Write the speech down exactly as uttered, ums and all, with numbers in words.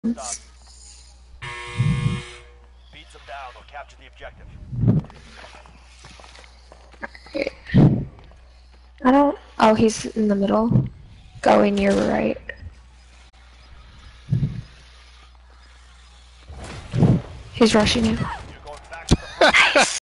Stop. Beat them down or capture the objective. I don't. Oh, he's in the middle. Going your right. He's rushing you.